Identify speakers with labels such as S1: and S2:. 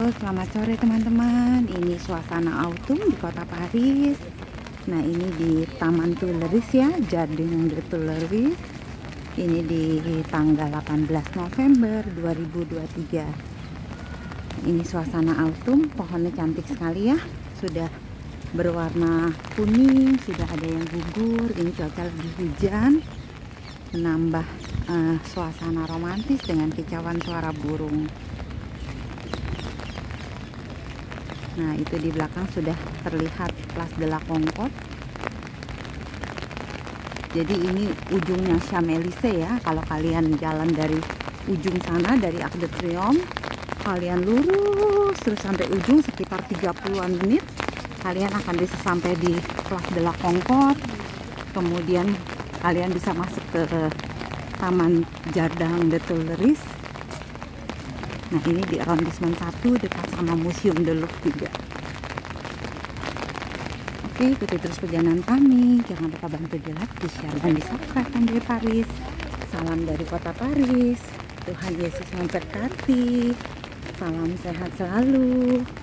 S1: Selamat sore teman-teman. Ini suasana autumn di kota Paris. Nah, ini di Taman Tuileries ya, Jardin des Tuileries. Ini di tanggal 18 November 2023. Ini suasana autumn, pohonnya cantik sekali ya. Sudah berwarna kuning, sudah ada yang gugur. Ini cuaca lagi hujan, menambah suasana romantis dengan kicauan suara burung. Nah, itu di belakang sudah terlihat Place de la Concorde. Jadi ini ujungnya Champs-Élysées ya. Kalau kalian jalan dari ujung sana, dari Arc de Triomphe, kalian lurus terus sampai ujung sekitar 30-an menit, kalian akan bisa sampai di Place de la Concorde. Kemudian kalian bisa masuk ke Taman Jardin des Tuileries. Nah, ini di arrondissement 1 dekat sama Museum de Louvre juga. Oke, ikuti terus perjalanan kami. Jangan lupa bantu di like, di share, dan di subscribe dari Paris. Salam dari kota Paris. Tuhan Yesus memberkati. Salam sehat selalu.